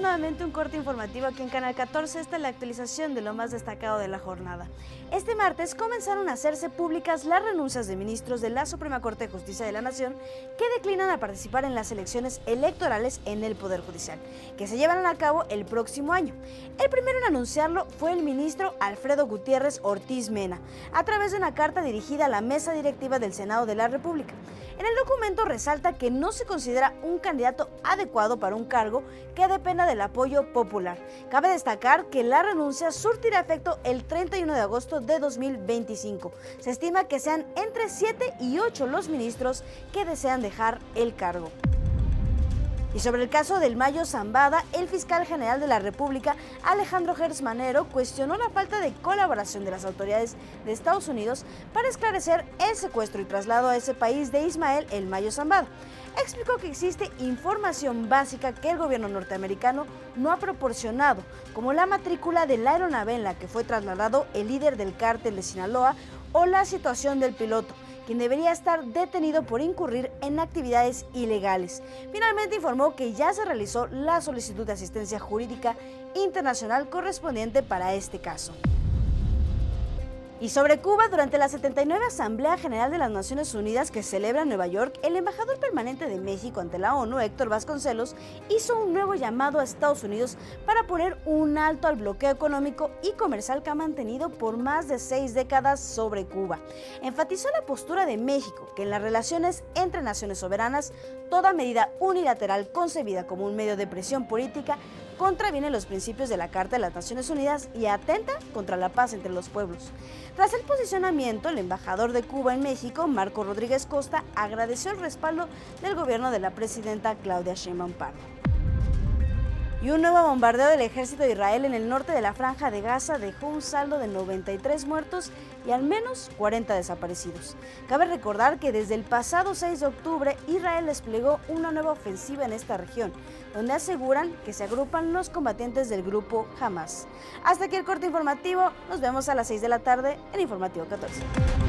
nuevamente un corte informativo aquí en Canal 14. Esta es la actualización de lo más destacado de la jornada. Este martes comenzaron a hacerse públicas las renuncias de ministros de la Suprema Corte de Justicia de la Nación que declinan a participar en las elecciones electorales en el Poder Judicial, que se llevarán a cabo el próximo año. El primero en anunciarlo fue el ministro Alfredo Gutiérrez Ortiz Mena, a través de una carta dirigida a la mesa directiva del Senado de la República. En el documento resalta que no se considera un candidato adecuado para un cargo que dependa del apoyo popular. Cabe destacar que la renuncia surtirá efecto el 31 de agosto de 2025. Se estima que sean entre 7 y 8 los ministros que desean dejar el cargo. Y sobre el caso del Mayo Zambada, el fiscal general de la República, Alejandro Gertz Manero, cuestionó la falta de colaboración de las autoridades de Estados Unidos para esclarecer el secuestro y traslado a ese país de Ismael El Mayo Zambada. Explicó que existe información básica que el gobierno norteamericano no ha proporcionado, como la matrícula de la aeronave en la que fue trasladado el líder del cártel de Sinaloa o la situación del piloto, quien debería estar detenido por incurrir en actividades ilegales. Finalmente informó que ya se realizó la solicitud de asistencia jurídica internacional correspondiente para este caso. Y sobre Cuba, durante la 79 Asamblea General de las Naciones Unidas que se celebra en Nueva York, el embajador permanente de México ante la ONU, Héctor Vasconcelos, hizo un nuevo llamado a Estados Unidos para poner un alto al bloqueo económico y comercial que ha mantenido por más de 6 décadas sobre Cuba. Enfatizó la postura de México, que en las relaciones entre naciones soberanas, toda medida unilateral concebida como un medio de presión política contraviene los principios de la Carta de las Naciones Unidas y atenta contra la paz entre los pueblos. Tras el posicionamiento, el embajador de Cuba en México, Marco Rodríguez Costa, agradeció el respaldo del gobierno de la presidenta Claudia Sheinbaum Pardo. Y un nuevo bombardeo del ejército de Israel en el norte de la Franja de Gaza dejó un saldo de 93 muertos y al menos 40 desaparecidos. Cabe recordar que desde el pasado 6 de octubre Israel desplegó una nueva ofensiva en esta región, donde aseguran que se agrupan los combatientes del grupo Hamas. Hasta aquí el corte informativo, nos vemos a las 6 de la tarde en Informativo 14.